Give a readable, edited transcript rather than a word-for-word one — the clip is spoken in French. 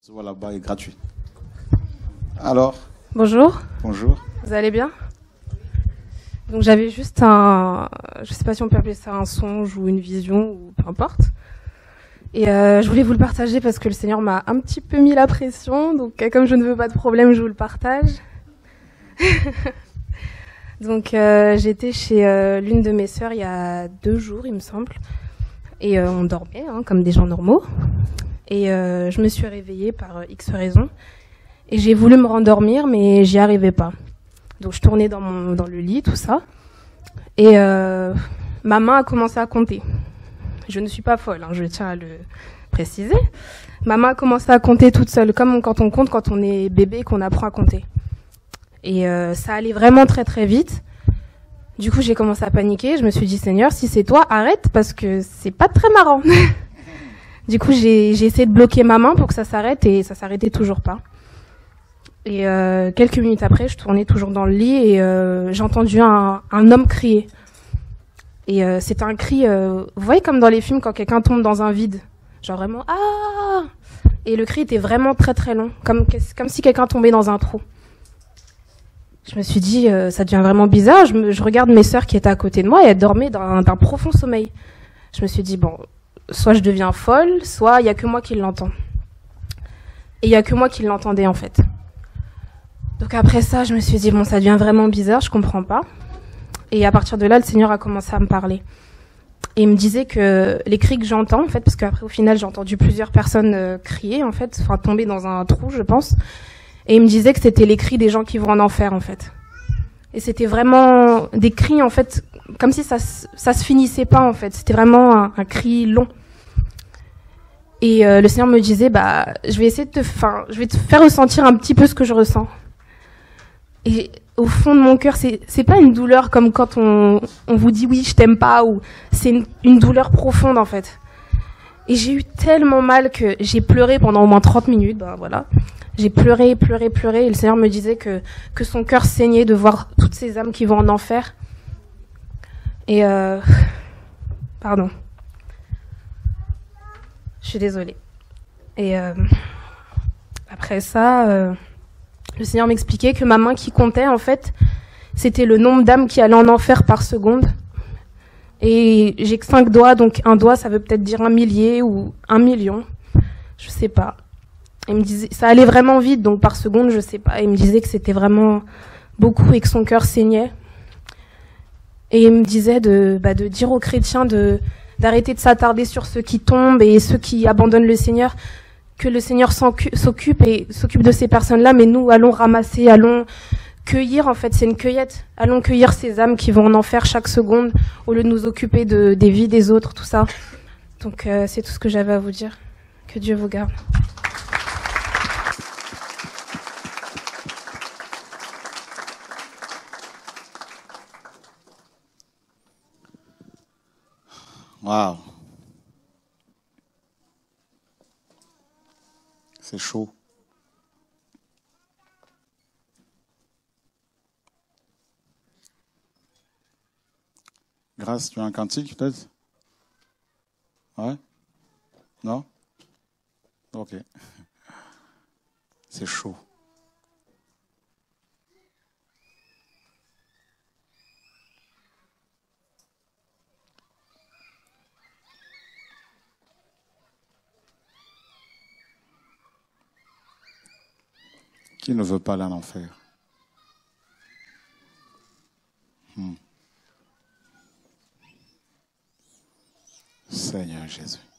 Ce voit là-bas est gratuit. Alors, Bonjour, bonjour. vous allez bien? Donc j'avais juste je sais pas si on peut appeler ça un songe ou une vision ou peu importe. Et je voulais vous le partager parce que le Seigneur m'a un petit peu mis la pression. Donc comme je ne veux pas de problème, je vous le partage. Donc j'étais chez l'une de mes sœurs il y a 2 jours, il me semble. Et on dormait, comme des gens normaux. Et je me suis réveillée par X raisons. Et j'ai voulu me rendormir, mais j'y arrivais pas. Donc je tournais dans le lit, tout ça. Et ma main a commencé à compter. Je ne suis pas folle, je tiens à le préciser. Ma main a commencé à compter toute seule, comme quand on compte quand on est bébé, qu'on apprend à compter. Et ça allait vraiment très très vite. Du coup, j'ai commencé à paniquer. Je me suis dit, Seigneur, si c'est toi, arrête, parce que c'est pas très marrant. Du coup, j'ai essayé de bloquer ma main pour que ça s'arrête, et ça s'arrêtait toujours pas. Et quelques minutes après, je tournais toujours dans le lit et j'ai entendu un homme crier. Et c'était un cri, vous voyez comme dans les films quand quelqu'un tombe dans un vide, genre vraiment ah. Et le cri était vraiment très très long, comme si quelqu'un tombait dans un trou. Je me suis dit, ça devient vraiment bizarre. Je regarde mes sœurs qui étaient à côté de moi et elles dormaient d'un profond sommeil. Je me suis dit bon, soit je deviens folle, soit il y a que moi qui l'entends. Et il y a que moi qui l'entendais en fait. Donc après ça, je me suis dit, bon, ça devient vraiment bizarre, je comprends pas. Et à partir de là, le Seigneur a commencé à me parler. Et il me disait que les cris que j'entends, en fait, parce qu'après, au final, j'ai entendu plusieurs personnes crier, en fait, enfin, tomber dans un trou, je pense. Et il me disait que c'était les cris des gens qui vont en enfer, en fait. Et c'était vraiment des cris, en fait, comme si ça se finissait pas, en fait. C'était vraiment un cri long. Et le Seigneur me disait, bah, je vais te faire ressentir un petit peu ce que je ressens. Et au fond de mon cœur, c'est pas une douleur comme quand on vous dit oui, je t'aime pas, ou c'est une douleur profonde en fait. Et j'ai eu tellement mal que j'ai pleuré pendant au moins 30 minutes, ben voilà. J'ai pleuré, et le Seigneur me disait que son cœur saignait de voir toutes ces âmes qui vont en enfer. Et pardon. Je suis désolée. Et après ça... le Seigneur m'expliquait que ma main qui comptait, en fait, c'était le nombre d'âmes qui allaient en enfer par seconde. Et j'ai que 5 doigts, donc un doigt, ça veut peut-être dire 1 millier ou 1 million. Je sais pas. Il me disait, ça allait vraiment vite, donc par seconde, je sais pas. Il me disait que c'était vraiment beaucoup et que son cœur saignait. Et il me disait de dire aux chrétiens d'arrêter de s'attarder sur ceux qui tombent et ceux qui abandonnent le Seigneur, que le Seigneur s'occupe de ces personnes-là, mais nous allons ramasser, allons cueillir, en fait, c'est une cueillette. Allons cueillir ces âmes qui vont en enfer chaque seconde, au lieu de nous occuper des vies des autres, tout ça. Donc c'est tout ce que j'avais à vous dire. Que Dieu vous garde. Waouh. C'est chaud. Grâce, tu as un cantique peut-être? Ouais? Non? Ok. C'est chaud. Qui ne veut pas aller en enfer? Seigneur Jésus.